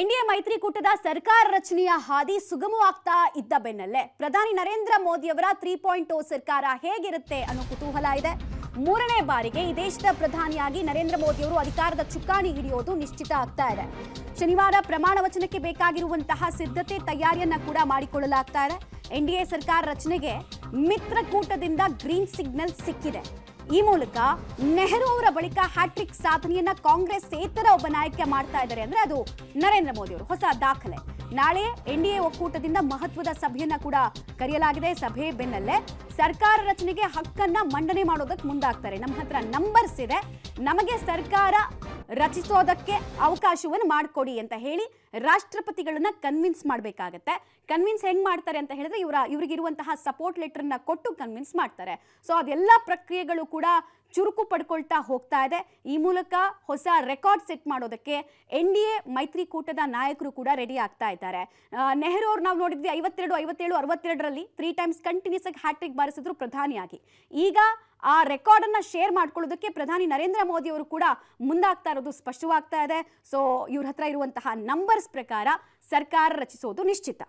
NDA ಮೈತ್ರಿಕೂಟದ ಸರ್ಕಾರ ರಚನೆಯ ಹಾದಿ ಸುಗಮವಾಗ್ತಾ ಇದ್ದ ಬೆನ್ನಲ್ಲೇ ಪ್ರಧಾನಿ ನರೇಂದ್ರ ಮೋದಿಯವರ 3.0 ಸರ್ಕಾರ ಹೇಗಿರುತ್ತೆ ಅನ್ನೋ ಕುತೂಹಲ ಇದೆ. ಮೂರನೇ ಬಾರಿಗೆ ಈ ದೇಶದ ಪ್ರಧಾನಿಯಾಗಿ ನರೇಂದ್ರ ಮೋದಿಯವರು ಅಧಿಕಾರದ ಚುಕ್ಕಾಣಿ ಹಿಡಿಯೋದು ನಿಶ್ಚಿತ ಆಗ್ತಾ ಇದೆ. ಶನಿವಾರ ಪ್ರಮಾಣ ವಚನಕ್ಕೆ ಬೇಕಾಗಿರುವಂತಹ ಸಿದ್ಧತೆ ತಯಾರಿಯನ್ನ ಕೂಡ ಮಾಡಿಕೊಳ್ಳಲಾಗ್ತಾ ಇದೆ. ಎನ್ಡಿಎ ಸರ್ಕಾರ ರಚನೆಗೆ ಮಿತ್ರಕೂಟದಿಂದ ಗ್ರೀನ್ ಸಿಗ್ನಲ್ ಸಿಕ್ಕಿದೆ. ಈ ಮೂಲಕ ನೆಹರು ಅವರ ಬಳಿಕ ಹ್ಯಾಟ್ರಿಕ್ ಸಾಧನೆಯನ್ನ ಕಾಂಗ್ರೆಸ್ ಏತರ ಒಬ್ಬ ನಾಯಕ ಮಾಡ್ತಾ ಇದ್ದಾರೆ ಅಂದ್ರೆ ಅದು ನರೇಂದ್ರ ಮೋದಿ ಅವರು. ಹೊಸ ದಾಖಲೆ. ನಾಳೆ ಎನ್ಡಿಎ ಒಕ್ಕೂಟದಿಂದ ಮಹತ್ವದ ಸಭೆಯನ್ನ ಕೂಡ ಕರೆಯಲಾಗಿದೆ. ಸಭೆ ಬೆನ್ನಲ್ಲೇ ಸರ್ಕಾರ ರಚನೆಗೆ ಹಕ್ಕನ್ನ ಮಂಡನೆ ಮಾಡೋದಕ್ಕೆ ಮುಂದಾಗ್ತಾರೆ. ನಮ್ಮ ಹತ್ರ ನಂಬರ್ಸ್ ಇದೆ, ನಮಗೆ ಸರ್ಕಾರ ರಚಿಸೋದಕ್ಕೆ ಅವಕಾಶವನ್ನು ಮಾಡಿಕೊಡಿ ಅಂತ ಹೇಳಿ ರಾಷ್ಟ್ರಪತಿಗಳನ್ನ ಕನ್ವಿನ್ಸ್ ಮಾಡಬೇಕಾಗತ್ತೆ. ಕನ್ವಿನ್ಸ್ ಹೆಂಗ್ ಮಾಡ್ತಾರೆ ಅಂತ ಹೇಳಿದ್ರೆ ಇವರಿಗಿರುವಂತಹ ಸಪೋರ್ಟ್ ಲೆಟರ್ನ ಕೊಟ್ಟು ಕನ್ವಿನ್ಸ್ ಮಾಡ್ತಾರೆ. ಸೊ ಅದೆಲ್ಲ ಪ್ರಕ್ರಿಯೆಗಳು ಕೂಡ ಚುರುಕು ಪಡ್ಕೊಳ್ತಾ ಹೋಗ್ತಾ ಇದೆ. ಈ ಮೂಲಕ ಹೊಸ ರೆಕಾರ್ಡ್ ಸೆಟ್ ಮಾಡೋದಕ್ಕೆ ಎನ್ಡಿಎ ಮೈತ್ರಿಕೂಟದ ನಾಯಕರು ಕೂಡ ರೆಡಿ ಆಗ್ತಾ ಇದ್ದಾರೆ. ನೆಹರು ಅವ್ರು ನಾವು ನೋಡಿದ್ವಿ 52, 57, 62ರಲ್ಲಿ 3 ಟೈಮ್ಸ್ ಕಂಟಿನ್ಯೂಸ್ ಆಗಿ ಹ್ಯಾಟ್ರಿಕ್ ಬಾರಿಸಿದ್ರು ಪ್ರಧಾನಿಯಾಗಿ. ಈಗ ಆ ರೆಕಾರ್ಡ್ ಅನ್ನ ಶೇರ್ ಮಾಡ್ಕೊಳ್ಳೋದಕ್ಕೆ ಪ್ರಧಾನಿ ನರೇಂದ್ರ ಮೋದಿ ಅವರು ಕೂಡ ಮುಂದಾಗ್ತಾ ಇರೋದು ಸ್ಪಷ್ಟವಾಗ್ತಾ ಇದೆ. ಸೊ ಇವ್ರ ಹತ್ರ ಇರುವಂತಹ ನಂಬರ್ಸ್ ಪ್ರಕಾರ ಸರ್ಕಾರ ರಚಿಸೋದು ನಿಶ್ಚಿತ.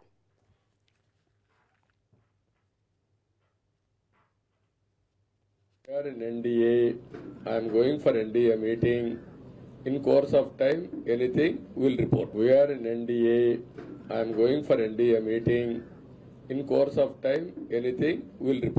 We are in NDA. I am going for NDA meeting. In course of time, anything will report. We are in NDA. I am going for NDA meeting. In course of time, anything will report.